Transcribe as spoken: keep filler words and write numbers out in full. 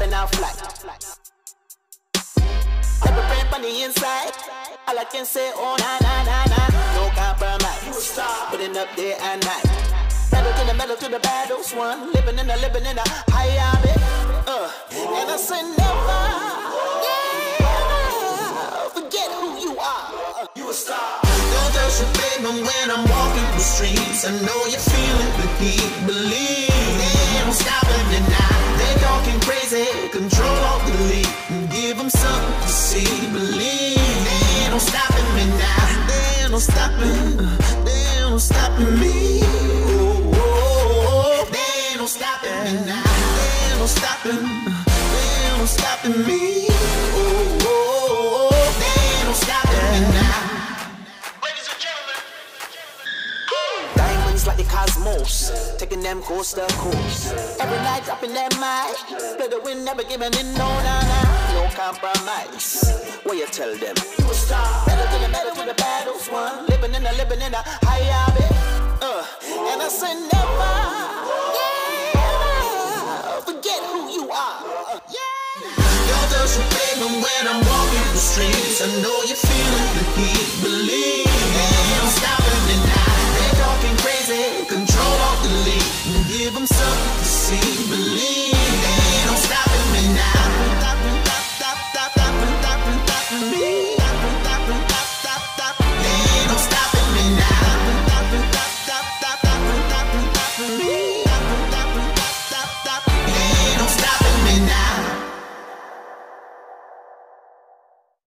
stepping out flat. Never brain on the inside. All I can say, oh na na na na. No compromise. You a star, putting up day and night. Pedal to the metal to the battles one. Living in the living in the high of it. Uh, and I say never, never forget who you are. Uh, you a star. Don't touch your baby when I'm walking the streets. I know you're feeling the heat. Believe they don't stop and deny. They talking crazy, control all the lead. Give them something to see. Believe they don't stopping me now. They don't stopping. They don't stopping me. Oh, oh, oh. They don't stopping me now. They don't stopping. They don't stopping me. Oh, oh, oh. They don't stopping me now. Like the cosmos, taking them coast to coast. Every night dropping that mic, play the wind, never giving in, no, nah, nah, no compromise. What you tell them? You a star, better to the metal to the battles one. Living in the, living in the high of it. Uh, and I say never, never forget who you are. Uh, yeah. Don't touch your baby when I'm walking the streets. I know you're feeling the heat. Believe they don't stop and deny. They talking crazy, control all the lead. Give them something to see. Believe